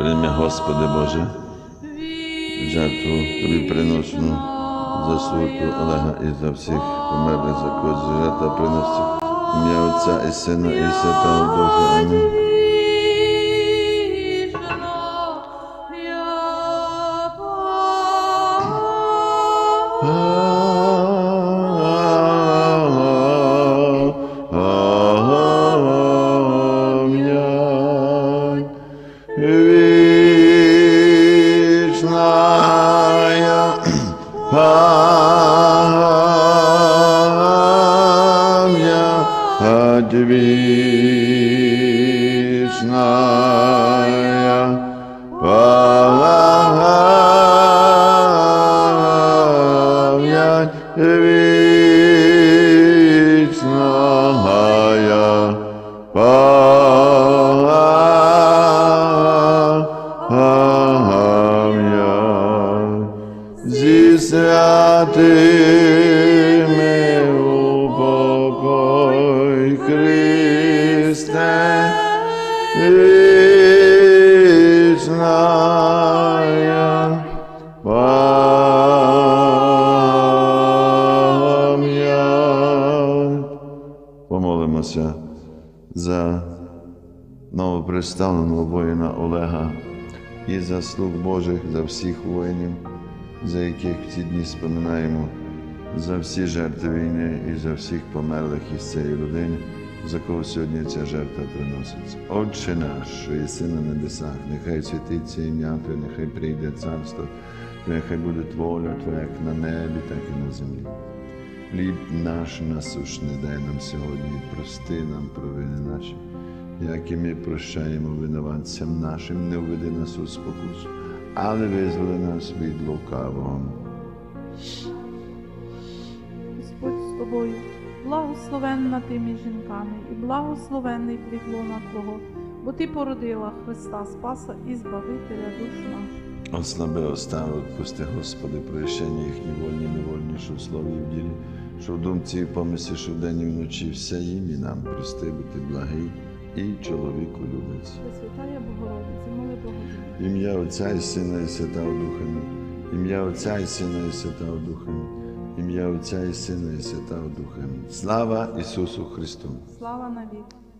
Прийми, Господи Боже, жертву Тобі приношену за святу Олега і за всіх померлих, за когось жертва приносить. Ім'я Отця і Сина, і Святого Духа. Амінь. Зі святими упокой, Христе, вічная пам'ять. Помолимося за новоприставленого воїна Олега і за слуг Божих, за всіх воїнів, за яких в ці дні споминаємо, за всі жертви війни і за всіх померлих із цієї родини, за кого сьогодні ця жертва приноситься. Отче наш, що єси на небесах, нехай святиться ім'я Твоє, нехай прийде царство Твоє, нехай буде воля Твоя, як на небі, так і на землі. Хліб наш насущний дай нам сьогодні, і прости нам провини наші, як і ми прощаємо винуватцям нашим, не введи нас у спокусу, але визволи нас від лукавого. Господь з тобою, благословенна ти між жінками, і благословенний плід лона Твого, бо Ти породила Христа Спаса і Збавителя душ наших. Ослаби, остави, відпусти, Господи, прощення їхні вольні, невольні, що в слові і в ділі, що в думці і помислі, що вдень і вночі, все їм і нам прости, бо Ти благий і чоловіку любець. Пресвятая Богородице, моли Богородице. Ім'я Отця і Сина і Святого Духа. Ім'я Отця і Сина і Святого Духа. Ім'я Отця і Сина і Святого Духа. Слава Ісусу Христу! Слава навіки!